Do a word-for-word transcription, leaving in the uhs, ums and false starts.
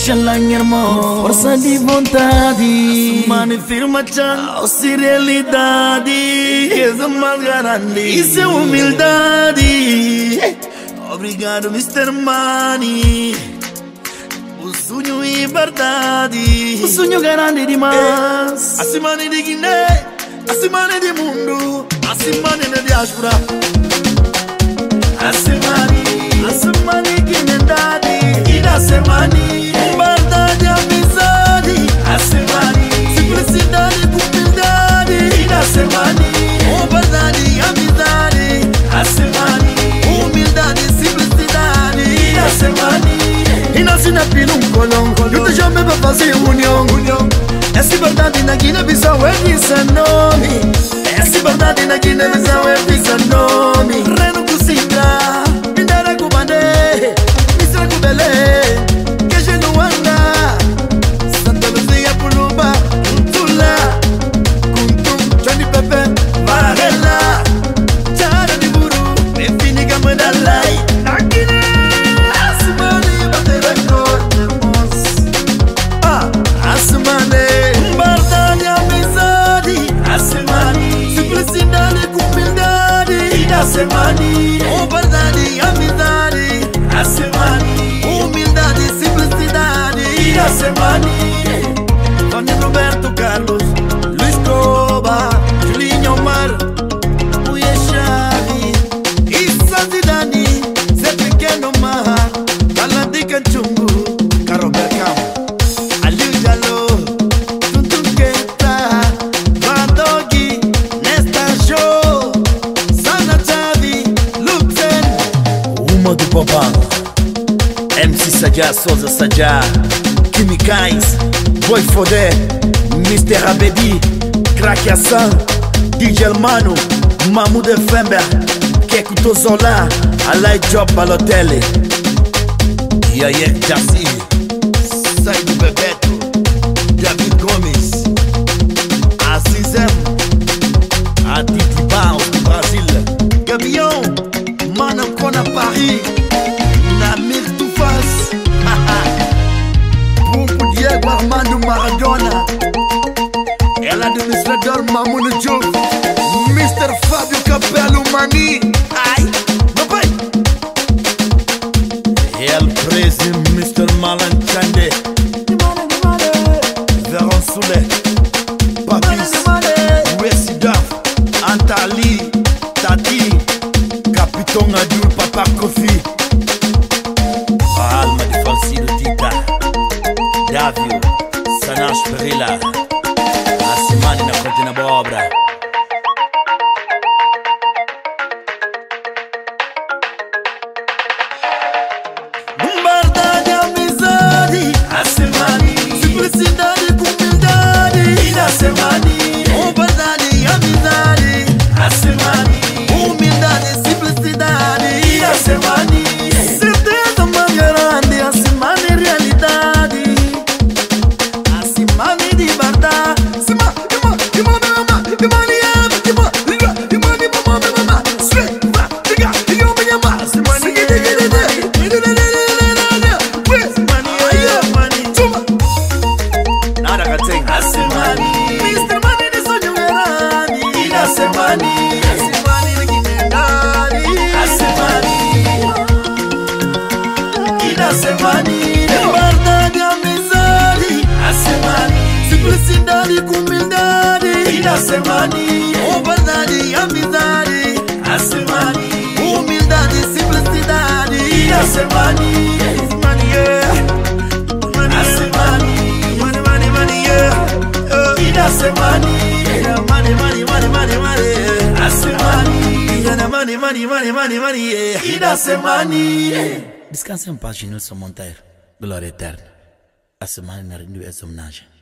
Xalã, irmão, força de vontade. Mano, firma tchan, se realidade. És a mais grande, isso é humildade. Obrigado, mister Money. O sonho é verdade. O sonho grande demais. Acima de Guiné, acima de mundo, acima de diáspora. Acima acima de Guiné, e da semana, verdade, amizade. Acima simplicidade, humildade. E da semana, verdade, amizade. Acima humildade, simplicidade. E da semana, e nasce na pila um colão. Eu te chamei pra fazer união. Essa verdade na Guiné-Bissau é de seu nome. Essa verdade na Guiné-Bissau é de seu nome. Reno Kusinga, Mindara Kubande, Misra Kubele, Keje Nuanga, Santa Luzia Puluba, Kuntula, Kuntum, Johnny Pepe, Varela, Chara de Buru, Efini Gamadalai, Nakine, Asmani, Batera Cortemos, Ah, Asmani. Simplicidade com humildade. E da semana, oh, verdade, amizade. A semana, humildade, simplicidade. E da semana, Tony Roberto Carlos, Luiz Coba, Julinho Omar, Mulher Chave, Issa Zidane, Zé Pequeno Mar, Galadi Canchungu, Caro Bergamo, Aliu Jalo, do Bobão, M C Sadia, Souza Sadia, Quimicais, Boy Fodé, mister Abedi, Crack Hassan, D J Mano, Mahmoud Fember, Keku Tozola, Alay Job Balotelli, Yayek Jassi, Saido Bebeto, David Gomes, Azizem, Aditi Baus do Brasil, Gabion, Mano Kona Paris, Namir Tufas, Pumpo Diego Armando Maradona, ela administrador Mamuno Diouf, mister Fábio Capello Mani, ai, meu pai, El Prezi, mister Malan Chande, Veron Soule, Papis, Wesidaf, Antali, Tati, Capitão Adul, Papa Kofi, a alma de falsido Tita, Davio, Sanash Perila, a semana na cortina boa obra. Verdade, amizade. A semana, simplicidade com humildade. E da semana, oh, verdade, amizade. A semana, humildade, simplicidade. E da semana, certeza mais grande. A semana é realidade. A semana é de verdade. Semana, semana, semana, semana, semana, verdade, amizade. A semana, simplicidade com humildade. E da semana, oh, verdade, amizade. A semana, humildade, simplicidade. E da semana, money, yeah. A semana, money, money, money, yeah. E da semana, money, money, money, money, money. A semana, money, money, money, money, money, yeah. E da semana. Descanse em paz, Nilson Monteiro. Glória eterna. A semana na Rindu é homenagem.